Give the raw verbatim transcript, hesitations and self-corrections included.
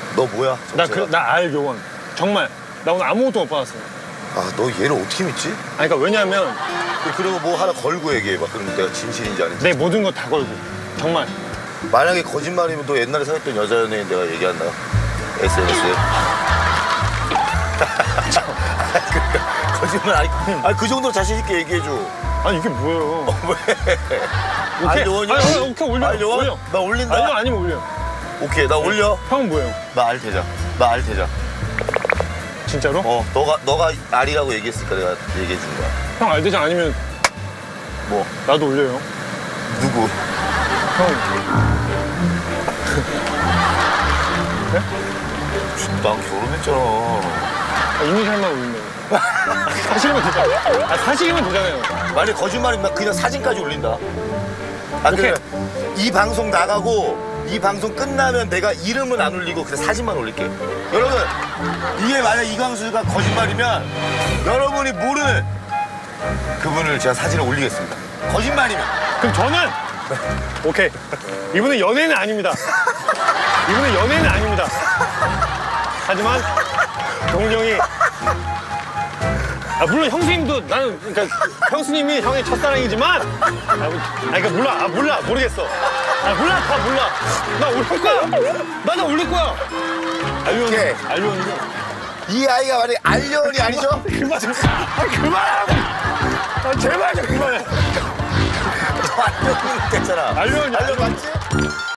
너 뭐야? 나 그 나 알교원. 정말 나 오늘 아무것도 못 받았어. 아, 너 얘를 어떻게 믿지? 아니 그러니까 왜냐면 그리고 뭐 하나 걸고 얘기해봐. 그럼 내가 진실인지 아닌지. 내 모든 거 다 걸고. 정말. 만약에 거짓말이면 너 옛날에 사귀었던 여자 연예인 내가 얘기한다. 에스엔에스에. 그러니까 거짓말 아니, 아니 그 정도로 자신 있게 얘기해줘. 아니 이게 뭐예요? 어, 왜? 오케이. 알려원이야? 아니, 아니, 오케이 올려. 알려원? 올려. 나 올린다. 아니면 아니면 올려. 오케이 나 올려. 형은 뭐예요? 나 알태자. 나 알태자. 진짜로? 어 너가 너가 알이라고 얘기했으니까 내가 얘기해 준 거야. 형 알대장 아니면 뭐? 나도 올려요. 누구? 형. 네? 난 결혼했잖아. 아, 이니셜만 올린다고. 사실이면 되잖아요. 아, 사실이면 되잖아요. 만약 거짓말이면 나 그냥 사진까지 올린다. 아 그래. 이 방송 나가고 이 방송 끝나면 내가 이름은 안 올리고 그냥 사진만 올릴게. 여러분 이게 만약 이광수가 거짓말이면 여러분이 모르는 그분을 제가 사진을 올리겠습니다. 거짓말이면. 그럼 저는 오케이. 이분은 연예인은 아닙니다. 이분은 연예인은 아닙니다. 하지만 동훈이 형이 아 물론 형수님도 나는 그러니까 형수님이 형의 첫사랑이지만 아, 아 그러니까 몰라 아 몰라 모르겠어 아 몰라 다 몰라 나 올릴 거야 나는 올릴 거야 알려온 알려온 이 아이가 만약 알려원이 아니죠? 그만 좀 아, 그만하라고 아 제발 좀 그만해 너 알려원 됐잖아. 알려원 알려원 맞지?